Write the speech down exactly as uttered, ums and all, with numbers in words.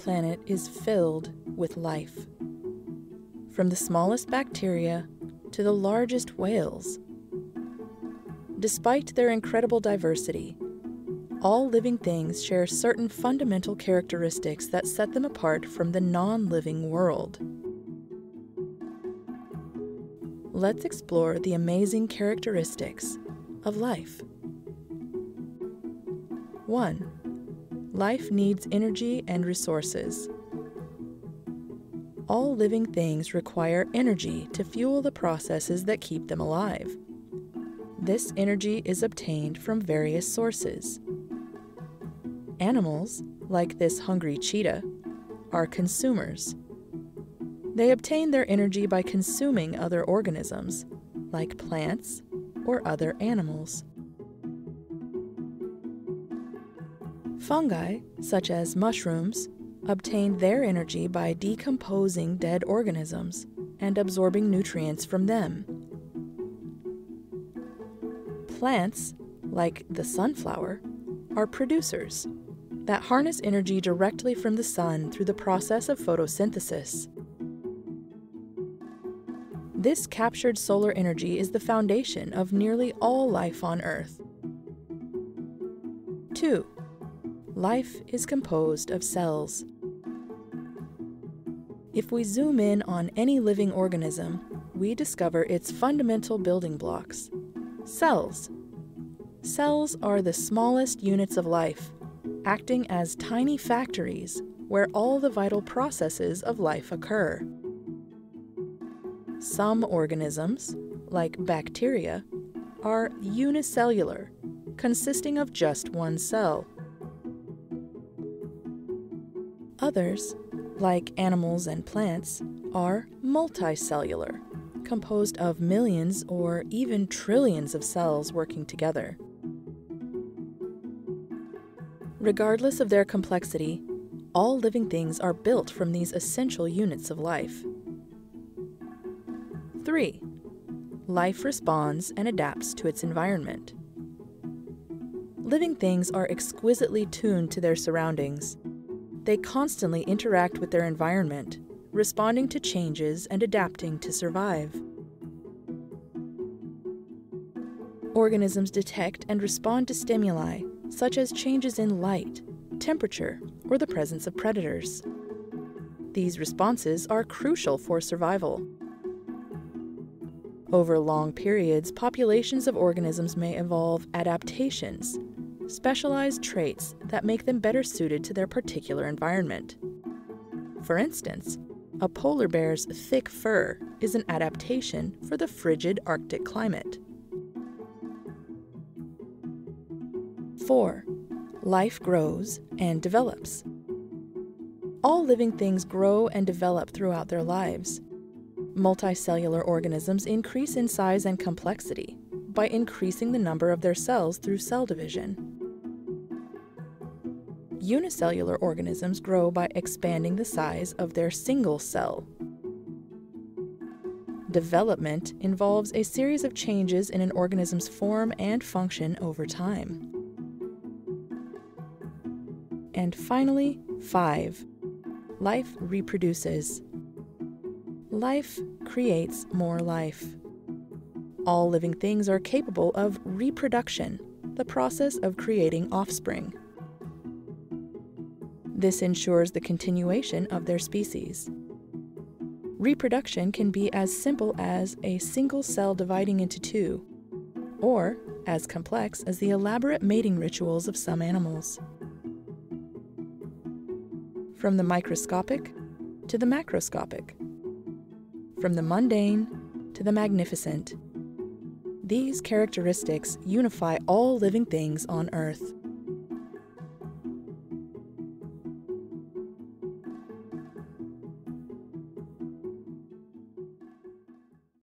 planet is filled with life. From the smallest bacteria to the largest whales. Despite their incredible diversity, all living things share certain fundamental characteristics that set them apart from the non-living world. Let's explore the amazing characteristics of life. one. Life needs energy and resources. All living things require energy to fuel the processes that keep them alive. This energy is obtained from various sources. Animals, like this hungry cheetah, are consumers. They obtain their energy by consuming other organisms, like plants or other animals. Fungi, such as mushrooms, obtain their energy by decomposing dead organisms and absorbing nutrients from them. Plants, like the sunflower, are producers that harness energy directly from the sun through the process of photosynthesis. This captured solar energy is the foundation of nearly all life on Earth. two. Life is composed of cells. If we zoom in on any living organism, we discover its fundamental building blocks: cells. Cells are the smallest units of life, acting as tiny factories where all the vital processes of life occur. Some organisms, like bacteria, are unicellular, consisting of just one cell. Others, like animals and plants, are multicellular, composed of millions or even trillions of cells working together. Regardless of their complexity, all living things are built from these essential units of life. three. Life responds and adapts to its environment. Living things are exquisitely tuned to their surroundings. They constantly interact with their environment, responding to changes and adapting to survive. Organisms detect and respond to stimuli, such as changes in light, temperature, or the presence of predators. These responses are crucial for survival. Over long periods, populations of organisms may evolve adaptations, specialized traits that make them better suited to their particular environment. For instance, a polar bear's thick fur is an adaptation for the frigid Arctic climate. four. Life grows and develops. All living things grow and develop throughout their lives. Multicellular organisms increase in size and complexity by increasing the number of their cells through cell division. Unicellular organisms grow by expanding the size of their single cell. Development involves a series of changes in an organism's form and function over time. And finally, five. Life reproduces. Life creates more life. All living things are capable of reproduction, the process of creating offspring. This ensures the continuation of their species. Reproduction can be as simple as a single cell dividing into two, or as complex as the elaborate mating rituals of some animals. From the microscopic to the macroscopic, from the mundane to the magnificent, these characteristics unify all living things on Earth.